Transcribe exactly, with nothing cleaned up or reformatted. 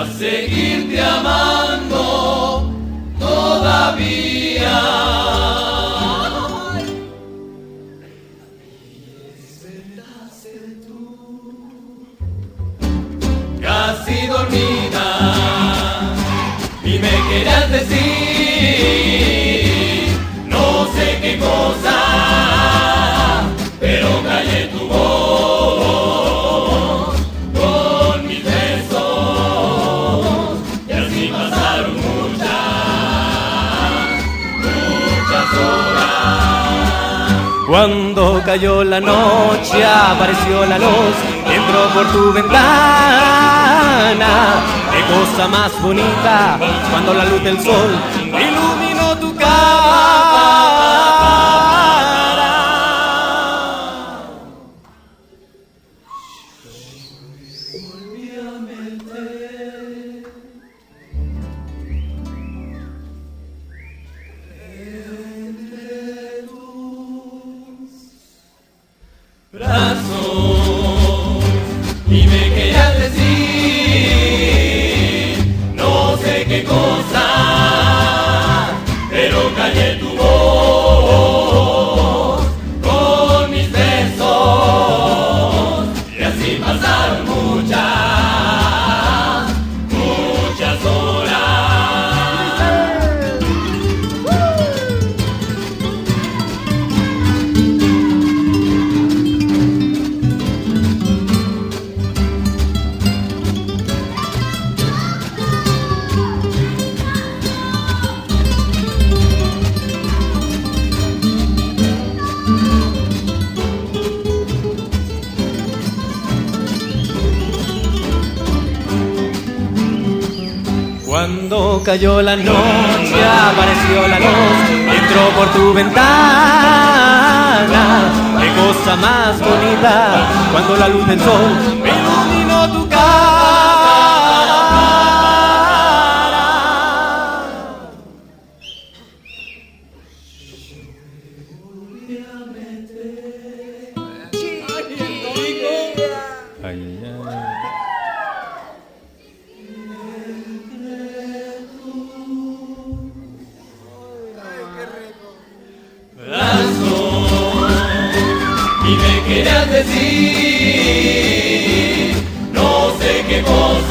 a seguirte amando todavía. Casi dormida y me querías decir no sé qué cosa, pero callé tu voz con mis besos y así pasaron muchas, muchas horas. Cuando cayó la noche apareció la luz y entró por tu ventana. Qué cosa más bonita cuando la luz del sol iluminó tu cara. Volví a meter entre tus brazos y me querías decir no sé qué cosa, pero callé tu voz con mis besos y así pasaron muchas, muchas horas. Cuando cayó la noche apareció la luz y entró por tu ventana. Qué cosa más bonita cuando la luz del sol iluminó tu cara. Ay, ay. Y me querías decir no sé qué cosa,